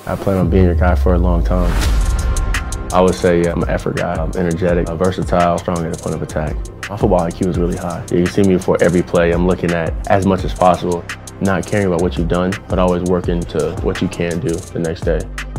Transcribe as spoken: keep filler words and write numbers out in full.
I plan on being your guy for a long time. I would say I'm an effort guy. I'm energetic, I'm versatile, strong at the point of attack. My football I Q is really high. You see me for every play. I'm looking at as much as possible, not caring about what you've done, but always working to what you can do the next day.